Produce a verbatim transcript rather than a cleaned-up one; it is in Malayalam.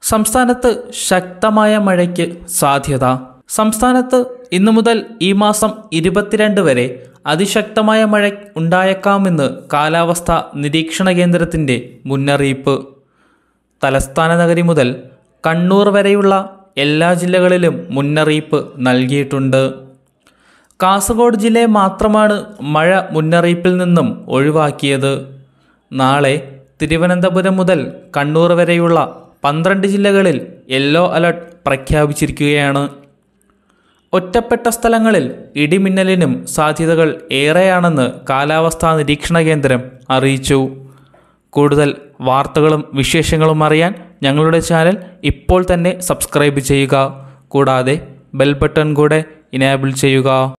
സംസ്ഥാനത്ത് ശക്തമായ മഴയ്ക്ക് സാധ്യത. സംസ്ഥാനത്ത് ഇന്നു മുതൽ ഈ മാസം ഇരുപത്തിരണ്ട് വരെ അതിശക്തമായ മഴ ഉണ്ടായേക്കാമെന്ന് കാലാവസ്ഥാ നിരീക്ഷണ കേന്ദ്രത്തിൻ്റെ മുന്നറിയിപ്പ്. തലസ്ഥാന നഗരി മുതൽ കണ്ണൂർ വരെയുള്ള എല്ലാ ജില്ലകളിലും മുന്നറിയിപ്പ് നൽകിയിട്ടുണ്ട്. കാസർഗോഡ് ജില്ലയെ മാത്രമാണ് മഴ മുന്നറിയിപ്പിൽ നിന്നും ഒഴിവാക്കിയത്. നാളെ തിരുവനന്തപുരം മുതൽ കണ്ണൂർ വരെയുള്ള പന്ത്രണ്ട് ജില്ലകളിൽ യെല്ലോ അലർട്ട് പ്രഖ്യാപിച്ചിരിക്കുകയാണ്. ഒറ്റപ്പെട്ട സ്ഥലങ്ങളിൽ ഇടിമിന്നലിനും സാധ്യതകൾ ഏറെയാണെന്ന് കാലാവസ്ഥാ നിരീക്ഷണ കേന്ദ്രം അറിയിച്ചു. കൂടുതൽ വാർത്തകളും വിശേഷങ്ങളും അറിയാൻ ഞങ്ങളുടെ ചാനൽ ഇപ്പോൾ തന്നെ സബ്സ്ക്രൈബ് ചെയ്യുക. കൂടാതെ ബെൽ ബട്ടൺ കൂടെ ഇനേബിൾ ചെയ്യുക.